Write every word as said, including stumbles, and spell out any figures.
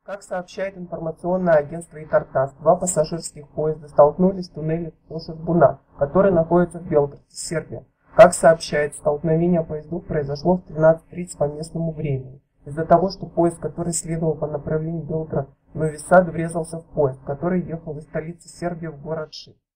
Как сообщает информационное агентство ИТАР-ТАСС, два пассажирских поезда столкнулись в туннеле Ошут-Буна, который находится в Белграде, Сербия. Как сообщается, столкновение поездов произошло в тринадцать тридцать по местному времени. Из-за того, что поезд, который следовал по направлению Белград-Нови Сад, врезался в поезд, который ехал из столицы Сербии в город Ши.